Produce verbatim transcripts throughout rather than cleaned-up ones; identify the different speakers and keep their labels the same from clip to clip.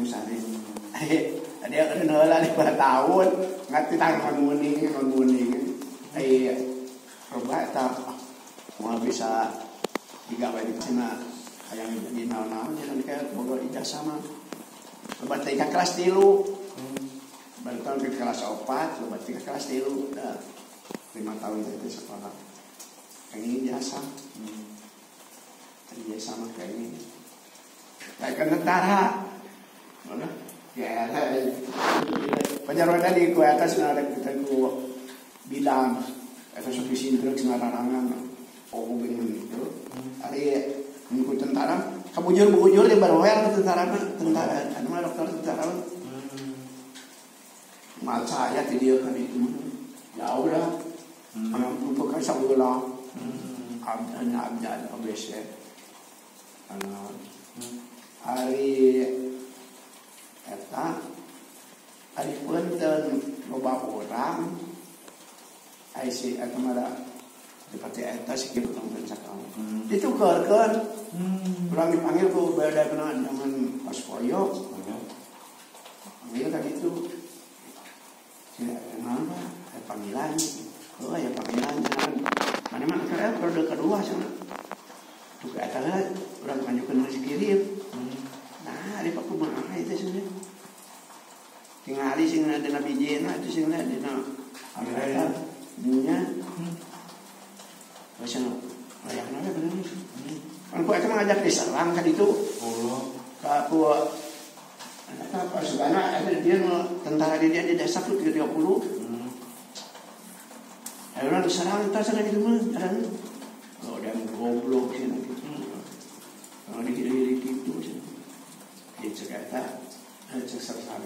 Speaker 1: sana. Eh, dia kan heula di tahun ngati tangan muning muning. Eh, coba eta mau bisa digawe di sana hayang jadi naon-naon jadi kayak boga ijazah mah. Loba teh ka kelas tilu. Bantuan ke kelas opat, loba teh ka kelas tilu. Dah lima tahun itu sekolah. Kayak ini ijazah. Ijazah mah kayak ini. Kayak kan tentara. Mana? Ya, penjara di ku atas ada kita ku bidang atau sufisi truk sembarangan. Oh, begini itu. Hari minggu tentara, kabujur bujur di barwel tentara tentara, anu mah dokter tentara. Mal saya di dia kan itu. Jauh dah. Anak untuk kan sabulah. Abdanya abdan obese. Anak hari eta hari punten loba orang ai si eta mara dipati eta sikit urang pencakal ditukarkeun urang dipanggil ku beda kena dengan pas poyo panggil kan itu ya mana panggilan oh ya panggilan mana mana kira periode kedua sana tuh ke eta urang panjukeun geus kirim. Nah, di paku mah itu sih. Tingali sing na dina bijena itu sing na dina Amerika. Dunya. Wes anu layakna bener nih. Kan ku eta ngajak diserang kan itu. Oh. Ka ku eta pasugana ada dia tentara dia di desa tuh tiga puluh. Hmm. Ayo diserang entar sana di rumah ada. Oh, dia goblok sih gitu. Kalau dikira-kira gitu sih. Dia cerita, ada cerita sana.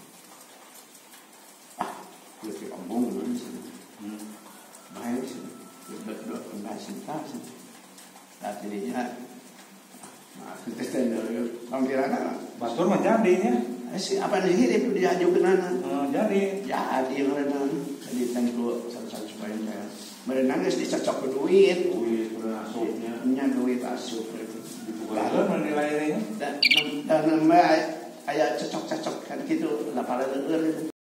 Speaker 1: Ah, dia tidak omong kan sih. Baik sih, berdua pembahasan tak sih. Tapi dia, nah kita tender, kamu kira apa?
Speaker 2: Basur mah jadi ya?
Speaker 1: Si apa nih hidup dia ajukan mana?
Speaker 2: Oh, jadi,
Speaker 1: jadi merenang, jadi tentu satu-satu supaya saya merenang harus dicocok ke duit.
Speaker 2: Duit udah asupnya.
Speaker 1: Punya duit asup itu.
Speaker 2: Lalu menilainya
Speaker 1: dan dan mbak ayah cocok-cocok kan gitu lah pada